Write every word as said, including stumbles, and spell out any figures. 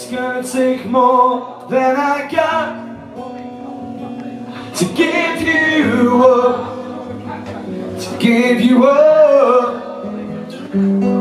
It's gonna take more than I got to give you up, to give you up.